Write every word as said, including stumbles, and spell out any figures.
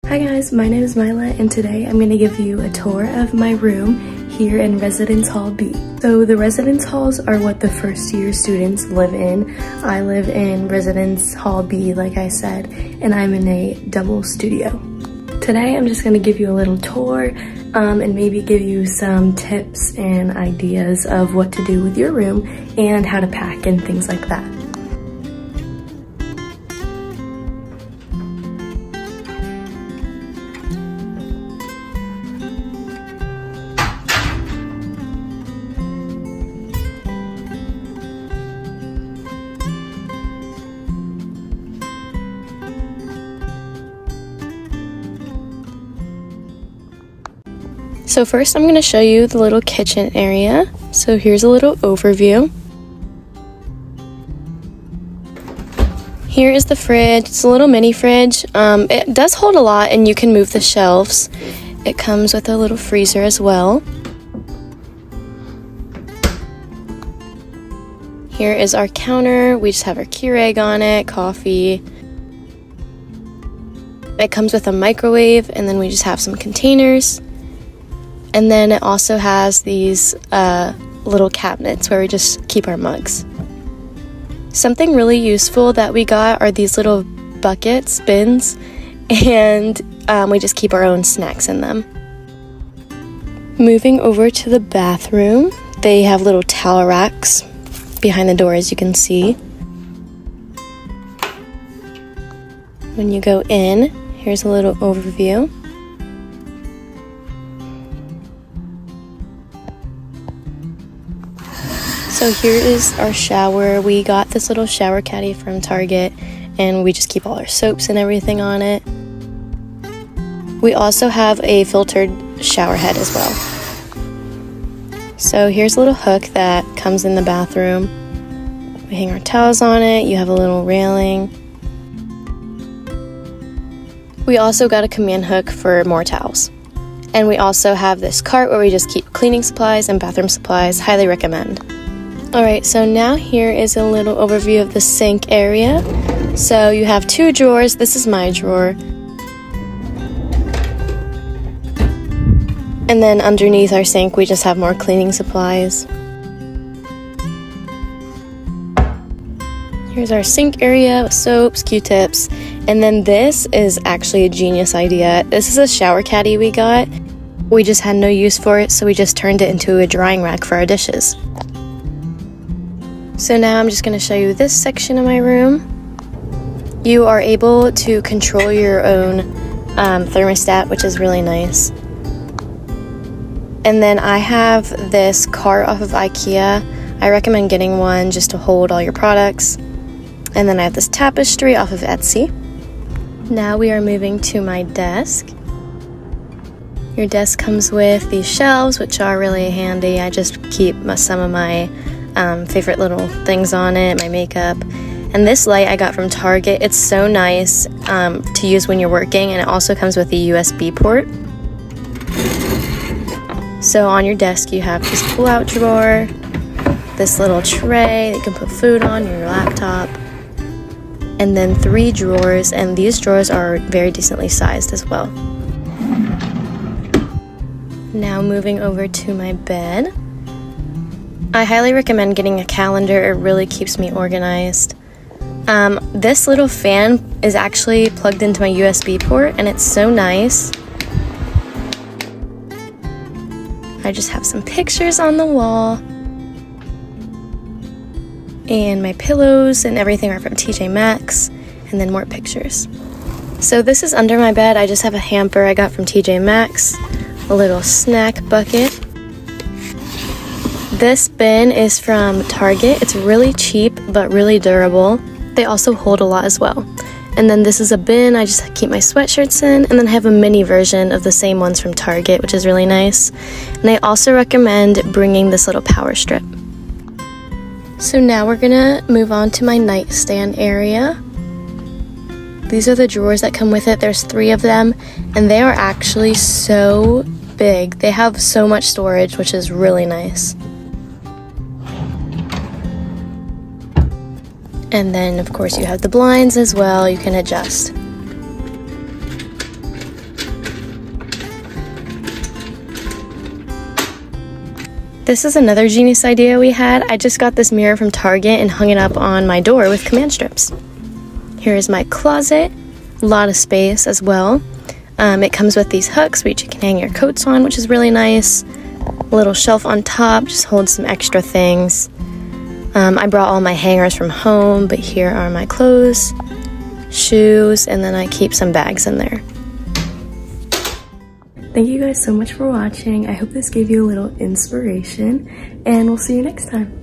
Hi guys, my name is Myla and today I'm going to give you a tour of my room here in Residence Hall B. So the residence halls are what the first year students live in. I live in Residence Hall B, like I said, and I'm in a double studio. Today I'm just going to give you a little tour um, and maybe give you some tips and ideas of what to do with your room and how to pack and things like that. So first I'm going to show you the little kitchen area. So here's a little overview. Here is the fridge. It's a little mini fridge. Um, it does hold a lot and you can move the shelves. It comes with a little freezer as well. Here is our counter. We just have our Keurig on it, coffee. It comes with a microwave and then we just have some containers. And then it also has these uh, little cabinets where we just keep our mugs. Something really useful that we got are these little buckets, bins, and um, we just keep our own snacks in them. Moving over to the bathroom, they have little towel racks behind the door, as you can see. When you go in, here's a little overview. So here is our shower. We got this little shower caddy from Target and we just keep all our soaps and everything on it. We also have a filtered shower head as well. So here's a little hook that comes in the bathroom. We hang our towels on it. You have a little railing. We also got a command hook for more towels. And we also have this cart where we just keep cleaning supplies and bathroom supplies. Highly recommend. Alright, so now here is a little overview of the sink area. So you have two drawers. This is my drawer. And then underneath our sink we just have more cleaning supplies. Here's our sink area with soaps, Q-tips. And then this is actually a genius idea. This is a shower caddy we got. We just had no use for it, so we just turned it into a drying rack for our dishes. So now I'm just going to show you this section of my room. You are able to control your own um, thermostat, which is really nice. And then I have this cart off of IKEA. I recommend getting one just to hold all your products. And then I have this tapestry off of Etsy. Now we are moving to my desk. Your desk comes with these shelves, which are really handy. I just keep my, some of my Um, favorite little things on it, my makeup. And this light I got from Target. It's so nice um, to use when you're working, and it also comes with a U S B port. So on your desk you have this pull-out drawer, this little tray that you can put food on, your laptop, and then three drawers, and these drawers are very decently sized as well. Now moving over to my bed. I highly recommend getting a calendar. It really keeps me organized. Um, this little fan is actually plugged into my U S B port and it's so nice. I just have some pictures on the wall. And my pillows and everything are from T J Maxx, and then more pictures. So this is under my bed. I just have a hamper I got from T J Maxx, a little snack bucket. This bin is from Target. It's really cheap but really durable. They also hold a lot as well. And then this is a bin I just keep my sweatshirts in, and then I have a mini version of the same ones from Target, which is really nice. And I also recommend bringing this little power strip. So now we're gonna move on to my nightstand area. These are the drawers that come with it. There's three of them, and they are actually so big. They have so much storage, which is really nice. And then, of course, you have the blinds as well. You can adjust. This is another genius idea we had. I just got this mirror from Target and hung it up on my door with command strips. Here is my closet, a lot of space as well. Um, it comes with these hooks which you can hang your coats on, which is really nice. A little shelf on top, just holds some extra things. Um, I brought all my hangers from home, but here are my clothes, shoes, and then I keep some bags in there. Thank you guys so much for watching. I hope this gave you a little inspiration, and we'll see you next time.